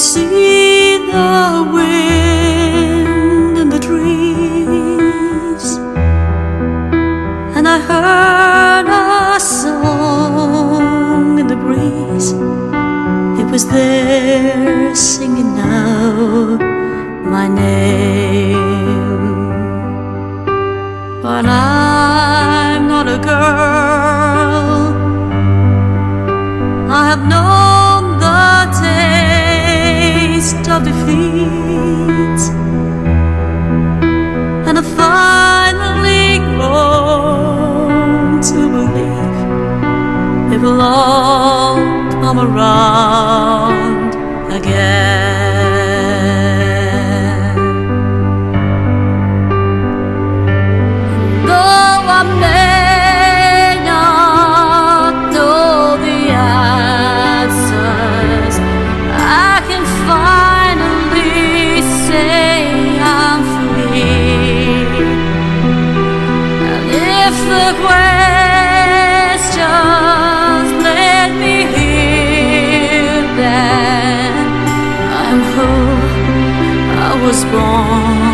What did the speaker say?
see the wind in the trees, and I heard a song in the breeze. It was there singing out my name. But I'm not a girl. I have known the taste of defeat, and I finally grown to believe it will all come around again. Though I may not know the answers, I can finally say I'm free. And if the questions let me hear, then I'm who I was born